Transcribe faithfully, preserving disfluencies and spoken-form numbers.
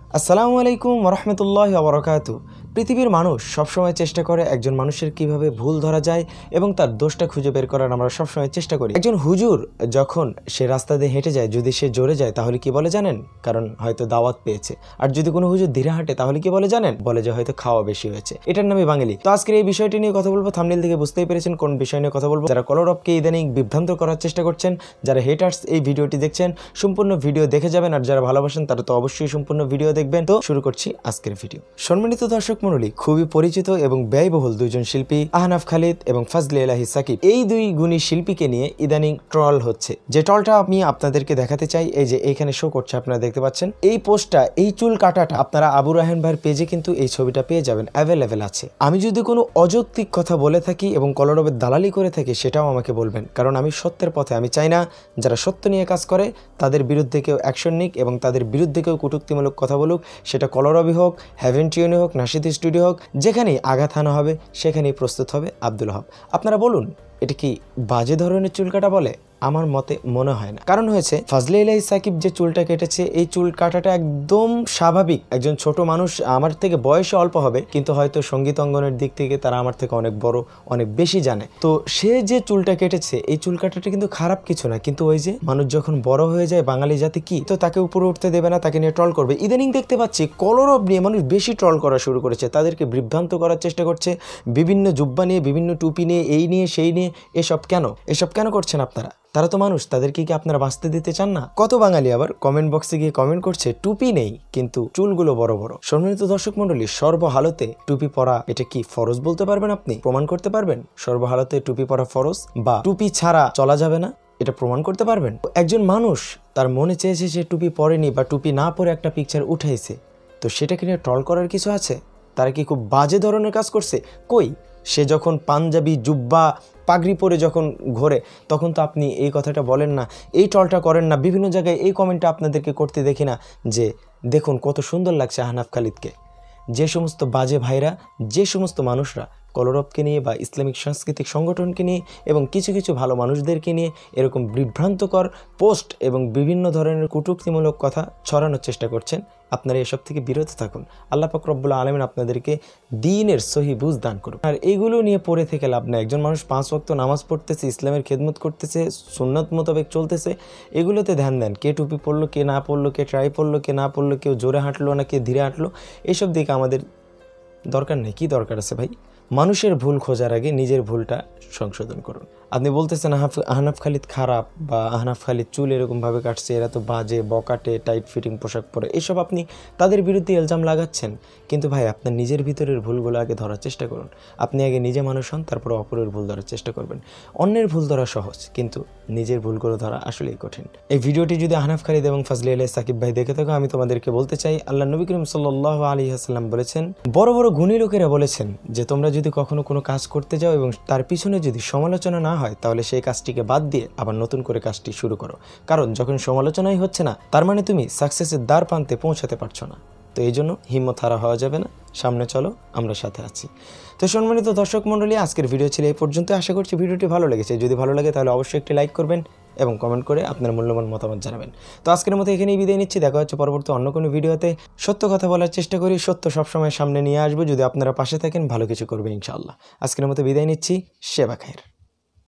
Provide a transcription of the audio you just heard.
আসসালামু আলাইকুম ওয়া রাহমাতুল্লাহি ওয়া বারাকাতুহু। পৃথিবীর মানুষ সবসময় চেষ্টা করে একজন মানুষের কিভাবে ভুল ধরা যায় এবং তার দোষটা খুঁজে বের করার আমরা সবসময় চেষ্টা করি। একজন হুজুর যখন সে রাস্তা দিয়ে হেঁটে যায়, যদি সে জোরে যায় তাহলে কি বলে জানেন? কারণ হয়তো দাওয়াত পেয়েছে। আর যদি কোনো হুজুর ধীরে হাঁটে তাহলে কি বলে জানেন? বলে যে হয়তো খাওয়া বেশি হয়েছে। এটার নামই বাঙালি। তো আজকের এই বিষয়টি নিয়ে কথা বলবো। থাম্বনেল থেকে বুঝতেই পেরেছেন কোন বিষয় নিয়ে কথা বলবো। যারা কলরবকে ইদানিং বিভ্রান্ত করার চেষ্টা করছেন, যারা হেটার্স এই ভিডিওটি দেখছেন, সম্পূর্ণ ভিডিও দেখে যাবেন। আর যারা ভালোবাসেন তারা তো অবশ্যই সম্পূর্ণ ভিডিও দেখবেন। তো শুরু করছি আজকের ভিডিও। সম্মানিত দর্শক মণ্ডলী, খুবই পরিচিত এবং ব্যয়বহুল দুইজন শিল্পী আহনাফ খালিদ এবং ফাজলে ইলাহি সাকিব, এই দুই গুণী শিল্পীকে নিয়ে ইদানিং ট্রল হচ্ছে। যে ট্রলটা আমি আপনাদেরকে দেখাতে চাই, এই যে এখানে শো করছে, আপনারা দেখতে পাচ্ছেন এই পোস্টটা, এই চুল কাটাটা আপনারা আবু রায়হান ভাইয়ের পেজে কিন্তু এই ছবিটা পেয়ে যাবেন, অ্যাভেলেবেল আছে। আমি যদি কোনো অযৌক্তিক কথা বলে থাকি এবং কলরবের দালালি করে থাকি সেটাও আমাকে বলবেন, কারণ আমি সত্যের পথে। আমি চাই না যারা সত্য নিয়ে কাজ করে তাদের বিরুদ্ধে কেউ অ্যাকশন নিক এবং তাদের বিরুদ্ধে কেউ কটূক্তিমূলক কথা বলুক, সেটা কলরবই হোক, হেভেন টিউনে হোক, নাশিদ স্টুডিও হোক, যেখানেই আঘাত হানা হবে সেখানেই প্রস্তুত হবে আব্দুল ওহাব। আপনারা বলুন, এটা কি বাজে ধরনের চুল কাটা বলে? আমার মতে মনে হয় না। কারণ হয়েছে ফাজলে ইলাহি সাকিব যে চুলটা কেটেছে, এই চুল কাটাটা একদম স্বাভাবিক। একজন ছোট মানুষ, আমার থেকে বয়সে অল্প হবে, কিন্তু হয়তো সঙ্গীত অঙ্গনের দিক থেকে তারা আমার থেকে অনেক বড়, অনেক বেশি জানে। তো সে যে চুলটা কেটেছে, এই চুল কাটাটা কিন্তু খারাপ কিছু না। কিন্তু ওই যে মানুষ যখন বড় হয়ে যায়, বাঙালি জাতি কি তো তাকে উপরে উঠতে দেবে না, তাকে নিয়ে ট্রল করবে। ইদানিং দেখতে পাচ্ছি কলরব নিয়ে মানুষ বেশি ট্রল করা শুরু করেছে, তাদেরকে বিভ্রান্ত করার চেষ্টা করছে, বিভিন্ন জুব্বা নিয়ে, বিভিন্ন টুপি নিয়ে, এই নিয়ে সেই নিয়ে। এসব কেন এসব কেন করছেন আপনারা? তারা তো মানুষ, তাদেরকে কি আপনারা বাঁচতে দিতে চান না? কত বাঙালি আবার কমেন্ট বক্সে গিয়ে কমেন্ট করছে টুপি নেই কিন্তু চুলগুলো বড় বড়। সম্মানিত দর্শক মন্ডলী, সর্বহালতে টুপি পরা এটা কি ফরজ বলতে পারবেন? আপনি প্রমাণ করতে পারবেন সর্বহালতে টুপি পরা ফরজ, বা টুপি ছাড়া চলা যাবে না, এটা প্রমাণ করতে পারবেন? একজন মানুষ তার মনে চেয়েছে সে টুপি পরেনি বা টুপি না পরে একটা পিকচার উঠাইছে, তো সেটাকে নিয়ে ট্রল করার কিছু আছে? তারা কি খুব বাজে ধরনের কাজ করছে? কই, সে যখন পাঞ্জাবি, জুব্বা, পাগড়ি পরে যখন ঘোরে তখন তো আপনি এই কথাটা বলেন না, এই ট্রলটা করেন না। বিভিন্ন জায়গায় এই কমেন্টটা আপনাদেরকে করতে দেখি না যে দেখুন কত সুন্দর লাগছে আহনাফ খালিদকে। যে সমস্ত বাজে ভাইরা, যে সমস্ত মানুষরা কলরবকে নিয়ে বা ইসলামিক সাংস্কৃতিক সংগঠনকে নিয়ে এবং কিছু কিছু ভালো মানুষদেরকে নিয়ে এরকম বিভ্রান্তকর পোস্ট এবং বিভিন্ন ধরনের কটূক্তিমূলক কথা ছড়ানোর চেষ্টা করছেন, আপনারা এসব থেকে বিরত থাকুন। আল্লাহ পাক রব্বুল আলামিন আপনাদেরকে দ্বীনের সহি বুঝ দান করুন। আর এইগুলো নিয়ে পড়ে থেকে লাভ নেই। একজন মানুষ পাঁচ ওয়াক্ত নামাজ পড়তেছে, ইসলামের খেদমত করতেছে, সুন্নত মোতাবেক চলতেছে, এগুলোতে ধ্যান দেন। কে টুপি পড়লো, কে না পড়লো, কে ট্রাই পড়লো, কে না পড়লো, কেউ জোরে হাঁটলো না কে ধীরে হাঁটলো, এসব দিকে আমাদের দরকার নেই। কি দরকার আছে ভাই? মানুষের ভুল খোঁজার আগে নিজের ভুলটা সংশোধন করুন। আপনি বলতেছেন আহনাফ খালিদ খারাপ বা আহনাফ খালিদ চুল এরকমভাবে কাটছে, এরা তো বাজে, বকাটে, টাইট ফিটিং পোশাক পরে, এসব আপনি তাদের বিরুদ্ধে ইলজাম লাগাচ্ছেন। কিন্তু ভাই, আপনার নিজের ভিতরের ভুলগুলো আগে ধরার চেষ্টা করুন। আপনি আগে নিজে মানুষ হন, তারপরে অপরের ভুল ধরার চেষ্টা করবেন। অন্যের ভুল ধরা সহজ, কিন্তু নিজের ভুলগুলো ধরা আসলেই কঠিন। এই ভিডিওটি যদি আহনাফ খালিদ এবং ফাজলে ইলাহি সাকিব ভাই দেখে থাকো, আমি তোমাদেরকে বলতে চাই, আল্লাহ নবী করিম সাল্লাল্লাহু আলাইহি ওয়াসাল্লাম বলেছেন, বড় বড় গুণী লোকেরা বলেছেন যে তোমরা যদি কখনো কোনো কাজ করতে যাও এবং তার পিছনে যদি সমালোচনা না হয়, তাহলে সেই কাজটিকে বাদ দিয়ে আবার নতুন করে কাজটি শুরু করো। কারণ যখন সমালোচনাই হচ্ছে না, তার মানে তুমি সাকসেসের দ্বার প্রান্তে পৌঁছাতে পারছো না। তো এই জন্য হিম্মত হারা হওয়া যাবে না, সামনে চলো, আমরা সাথে আছি। তো সম্মানিত দর্শক মণ্ডলী, আজকের ভিডিও ছিল এই পর্যন্ত। আশা করছি ভিডিওটি ভালো লেগেছে। যদি ভালো লাগে তাহলে অবশ্যই একটি লাইক করবেন এবং কমেন্ট করে আপনার মূল্যবান মতামত জানাবেন। তো আজকের মতো এখানেই বিদায় নিচ্ছি। দেখা হচ্ছে পরবর্তী অন্য কোনো ভিডিওতে। সত্য কথা বলার চেষ্টা করি, সত্য সবসময় সামনে নিয়ে আসবো। যদি আপনারা পাশে থাকেন, ভালো কিছু করবেন ইনশাআল্লাহ। আজকের মতো বিদায় নিচ্ছি। সেবা খায়ের।